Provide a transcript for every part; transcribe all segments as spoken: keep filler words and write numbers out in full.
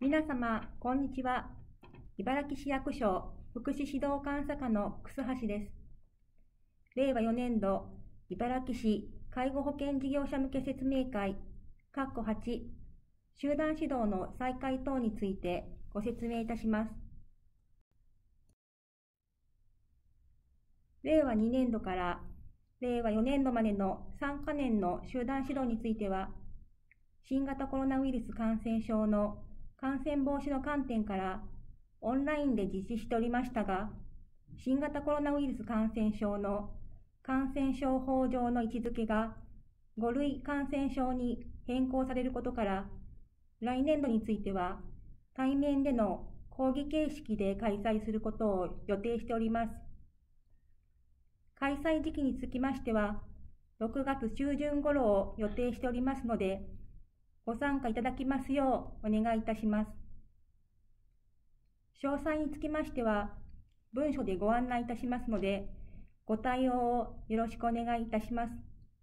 皆様、こんにちは。茨城市役所福祉指導監査課の楠橋です。れいわよねんど茨城市介護保険事業者向け説明会（はち）集団指導の再開等についてご説明いたします。れいわにねんどかられいわよねんどまでのさんかねんの集団指導については、新型コロナウイルス感染症の感染防止の観点からオンラインで実施しておりましたが、新型コロナウイルス感染症の感染症法上の位置づけがごるい感染症に変更されることから、来年度については対面での講義形式で開催することを予定しております。開催時期につきましては、ろくがつちゅうじゅん頃を予定しておりますので、ご参加いただきますようお願いいたします。詳細につきましては、文書でご案内いたしますので、ご対応をよろしくお願いいたします。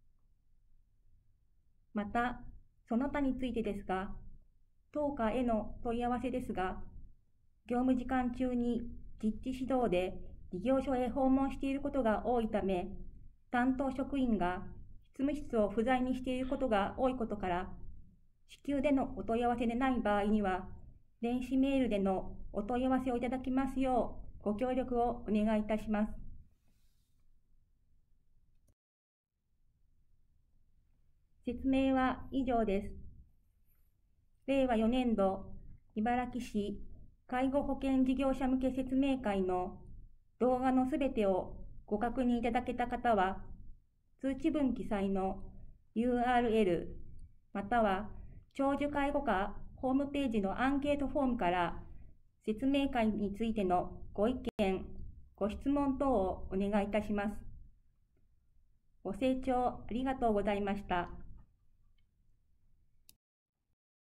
また、その他についてですが、当課への問い合わせですが、業務時間中に実地指導で事業所へ訪問していることが多いため、担当職員が執務室を不在にしていることが多いことから、至急でのお問い合わせでない場合には、電子メールでのお問い合わせをいただきますようご協力をお願いいたします。説明は以上です。れいわよねんど茨城市介護保険事業者向け説明会の動画のすべてをご確認いただけた方は、通知文記載の ユーアールエル または長寿介護課ホームページのアンケートフォームから説明会についてのご意見、ご質問等をお願いいたします。ご清聴ありがとうございました。